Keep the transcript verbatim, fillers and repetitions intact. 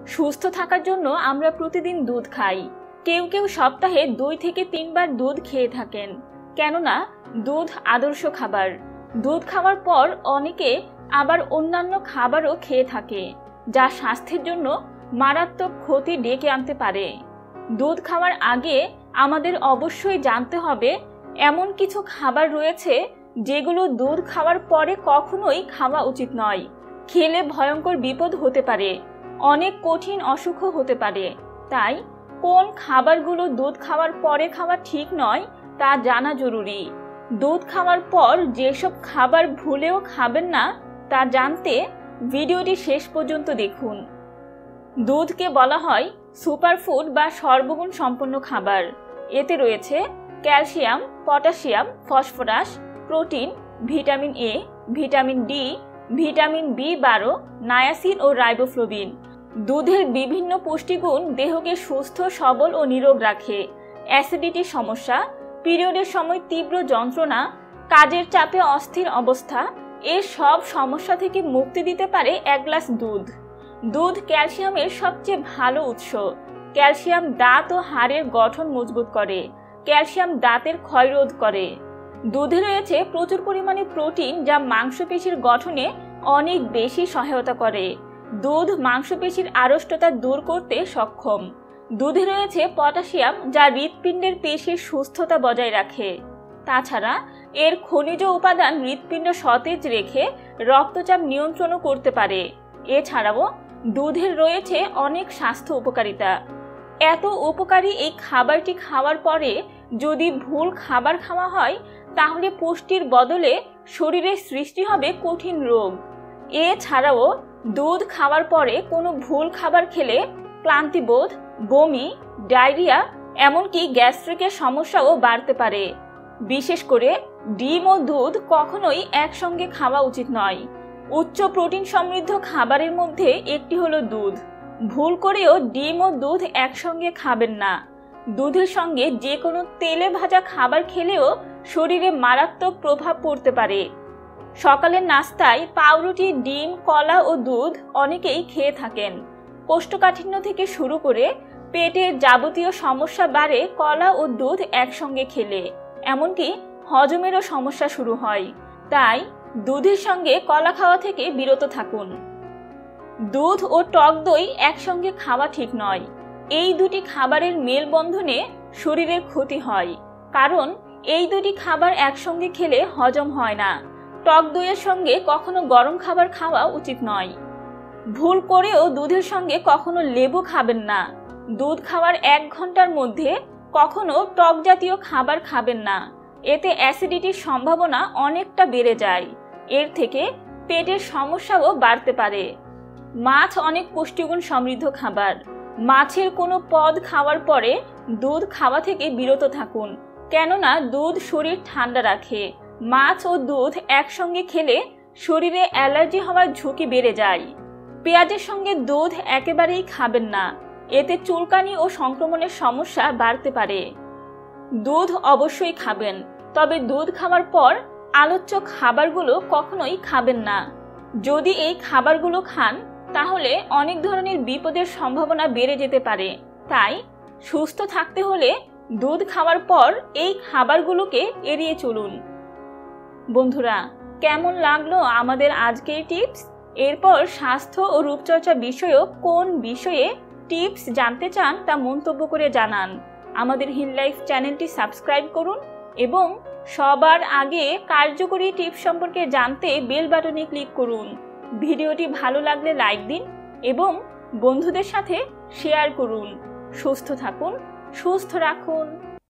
সুস্থ থাকার জন্য আমরা প্রতিদিন দুধ খাই। কেউ কেউ সপ্তাহে দুই থেকে তিনবার দুধ খেয়ে থাকেন, কেননা দুধ আদর্শ খাবার। দুধ খাওয়ার পর অনেকে আবার অন্যান্য খাবারও খেয়ে থাকে, যা স্বাস্থ্যের জন্য মারাত্মক ক্ষতি ডেকে আনতে পারে। দুধ খাওয়ার আগে আমাদের অবশ্যই জানতে হবে এমন কিছু খাবার রয়েছে যেগুলো দুধ খাওয়ার পরে কখনোই খাওয়া উচিত নয়। খেলে ভয়ঙ্কর বিপদ হতে পারে, অনেক কঠিন অসুখও হতে পারে। তাই কোন খাবারগুলো দুধ খাওয়ার পরে খাওয়া ঠিক নয় তা জানা জরুরি। দুধ খাওয়ার পর যেসব খাবার ভুলেও খাবেন না তা জানতে ভিডিওটি শেষ পর্যন্ত দেখুন। দুধকে বলা হয় সুপারফুড বা সর্বগুণ সম্পন্ন খাবার। এতে রয়েছে calcium, potassium, phosphorus, protein, vitamin A, vitamin D, vitamin B বারো, নায়াসিন ও রাইবোফ্লোবিন। দুধের বিভিন্ন পুষ্টিগুণ দেহকে সুস্থ, সবল ও নিরোগ রাখে। অ্যাসিডিটির সমস্যা, পিরিয়ডের সময় তীব্র যন্ত্রণা, কাজের চাপে অস্থির অবস্থা, এর সব সমস্যা থেকে মুক্তি দিতে পারে এক গ্লাস দুধ। দুধ ক্যালসিয়ামের সবচেয়ে ভালো উৎস। ক্যালসিয়াম দাঁত ও হাড়ের গঠন মজবুত করে। ক্যালসিয়াম দাঁতের ক্ষয়রোধ করে। দুধে রয়েছে প্রচুর পরিমাণে প্রোটিন, যা মাংসপেশির গঠনে অনেক বেশি সহায়তা করে। দুধ মাংসপেশির আড়ষ্টতা দূর করতে সক্ষম। দুধে রয়েছে পটাশিয়াম, যা হৃৎপিণ্ডের পেশির সুস্থতা বজায় রাখে। তাছাড়া এর খনিজ উপাদান হৃৎপিণ্ড সতেজ রেখে রক্তচাপ নিয়ন্ত্রণও করতে পারে। এছাড়াও দুধের রয়েছে অনেক স্বাস্থ্য উপকারিতা। এত উপকারী এই খাবারটি খাওয়ার পরে যদি ভুল খাবার খাওয়া হয় তাহলে পুষ্টির বদলে শরীরে সৃষ্টি হবে কঠিন রোগ। এছাড়াও দুধ খাওয়ার পরে কোনো ভুল খাবার খেলে ক্লান্তিবোধ, বমি, ডায়রিয়া, এমনকি গ্যাস্ট্রিকের সমস্যাও বাড়তে পারে। বিশেষ করে ডিম ও দুধ কখনোই একসঙ্গে খাওয়া উচিত নয়। উচ্চ প্রোটিন সমৃদ্ধ খাবারের মধ্যে একটি হলো দুধ। ভুল করেও ডিম ও দুধ একসঙ্গে খাবেন না। দুধের সঙ্গে যে কোনো তেলে ভাজা খাবার খেলেও শরীরে মারাত্মক প্রভাব পড়তে পারে। সকালের নাস্তায় পাউরুটি, ডিম, কলা ও দুধ অনেকেই খেয়ে থাকেন। কোষ্ঠকাঠিন্য থেকে শুরু করে পেটের যাবতীয় সমস্যা বাড়ে কলা ও দুধ একসঙ্গে খেলে, এমনকি হজমেরও সমস্যা শুরু হয়। তাই দুধের সঙ্গে কলা খাওয়া থেকে বিরত থাকুন। দুধ ও টক দই একসঙ্গে খাওয়া ঠিক নয়। এই দুটি খাবারের মেলবন্ধনে শরীরের ক্ষতি হয়, কারণ এই দুটি খাবার একসঙ্গে খেলে হজম হয় না। টক দইয়ের সঙ্গে কখনো গরম খাবার খাওয়া উচিত নয়। ভুল করেও দুধের সঙ্গে কখনো লেবু খাবেন না। দুধ খাওয়ার এক ঘন্টার মধ্যে কখনো টক জাতীয় খাবার খাবেন না। এতে অ্যাসিডিটির সম্ভাবনা অনেকটা বেড়ে যায়। এর থেকে পেটের সমস্যাও বাড়তে পারে। মাছ অনেক পুষ্টিগুণ সমৃদ্ধ খাবার। মাছের কোনো পদ খাওয়ার পরে দুধ খাওয়া থেকে বিরত থাকুন, কেননা দুধ শরীর ঠান্ডা রাখে। মাছ ও দুধ একসঙ্গে খেলে শরীরে অ্যালার্জি হওয়ার ঝুঁকি বেড়ে যায়। পেঁয়াজের সঙ্গে দুধ একেবারেই খাবেন না। এতে চুলকানি ও সংক্রমণের সমস্যা বাড়তে পারে। দুধ অবশ্যই খাবেন, তবে দুধ খাওয়ার পর আলোচ্য খাবারগুলো কখনোই খাবেন না। যদি এই খাবারগুলো খান তাহলে অনেক ধরনের বিপদের সম্ভাবনা বেড়ে যেতে পারে। তাই সুস্থ থাকতে হলে দুধ খাওয়ার পর এই খাবারগুলোকে এড়িয়ে চলুন। বন্ধুরা, কেমন লাগলো আমাদের আজকের টিপস? এরপর স্বাস্থ্য ও রূপচর্চা বিষয়ক কোন বিষয়ে টিপস জানতে চান তা মন্তব্য করে জানান। আমাদের হিল লাইফ চ্যানেলটি সাবস্ক্রাইব করুন এবং সবার আগে কার্যকরী টিপস সম্পর্কে জানতে বেল বাটনে ক্লিক করুন। ভিডিওটি ভালো লাগলে লাইক দিন এবং বন্ধুদের সাথে শেয়ার করুন। সুস্থ থাকুন, সুস্থ রাখুন।